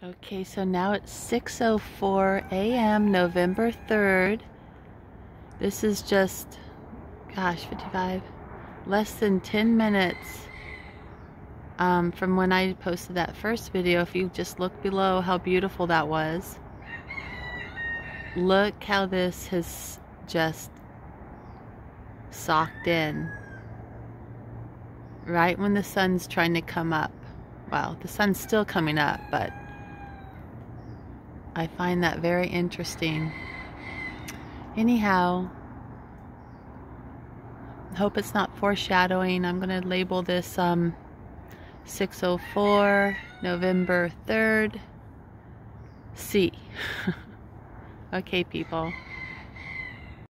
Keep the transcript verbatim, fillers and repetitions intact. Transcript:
Okay, so now it's six oh four a m November third. This is just, gosh, fifty-five, less than ten minutes um, from when I posted that first video. If you just look below how beautiful that was. Look how this has just socked in. Right when the sun's trying to come up. Well, the sun's still coming up, but I find that very interesting. Anyhow, hope it's not foreshadowing. I'm going to label this um, six oh four, November third, C. Okay, people.